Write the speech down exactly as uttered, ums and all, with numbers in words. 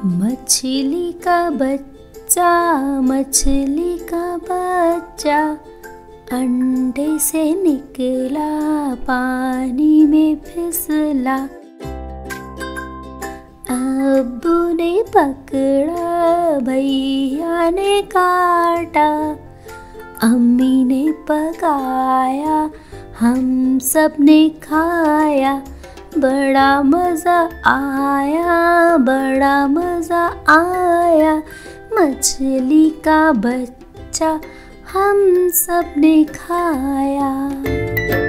मछली का बच्चा, मछली का बच्चा अंडे से निकला, पानी में फिसला। अब्बू ने पकड़ा, भैया ने काटा, अम्मी ने पकाया, हम सब ने खाया। बड़ा मज़ा आया, बड़ा मज़ा आया, मछली का बच्चा हम सब ने खाया।